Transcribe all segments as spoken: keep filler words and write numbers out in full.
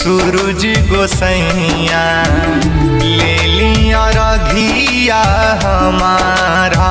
सूरज गोसैया ले लिया रघिया हमारा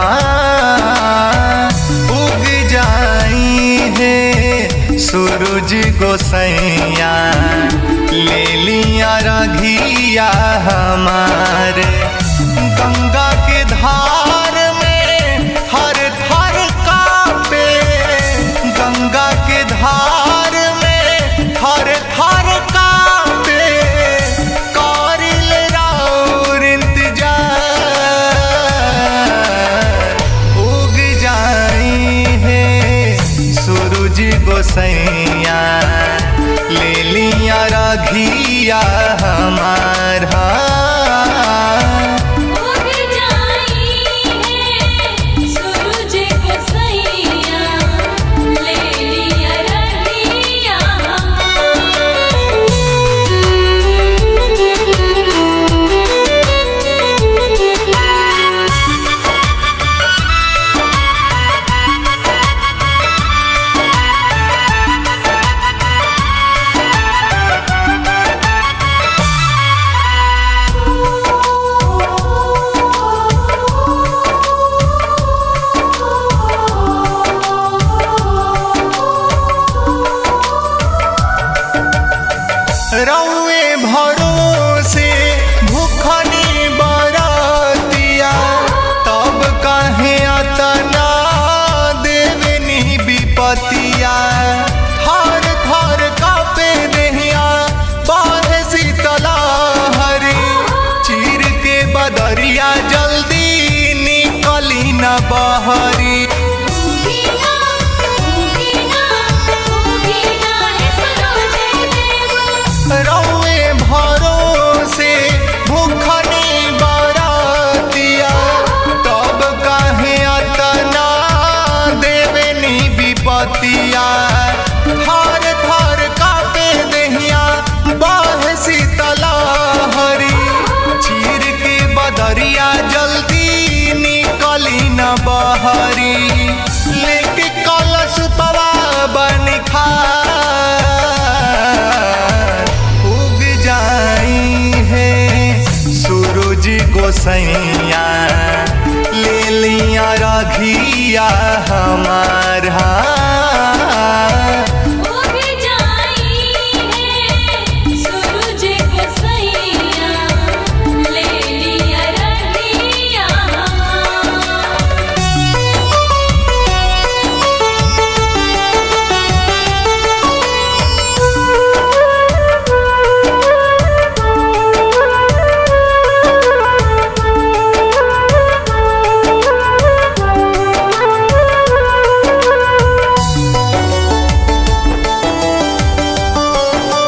उग जाई है। सूरज गोसैया ले लिया रघिया हमारे गंगा के धार में थर थर कांपे, गंगा के धार में थर थर कांपे, कारिल राउर इंतजार उग जाई है। सूरज गोसैया ले लिया रघिया हमारा रउए भरोसे भूखनी बरतिया तब कहे अतना देवनी विपतिया। थर थर कापे देहिया बाहे शीतला हरी, चीर के बदरिया जल्दी निकली न बहरी। रउए भरोसे भूखनी बरतिया तब कहे अतना देवनी विपतिया। थर थर कापे देहिया बाहे शीतला हरी, चीर के बदरिया जल्दी निकली न बहरी। लेके कलश पवा बन खा गोसैया ले लिया रघिया हमारा उग जाई है। सूरज गोसैया ले लिया रघिया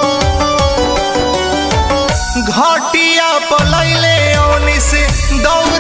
घाटिया पलैले ओनी से दौड़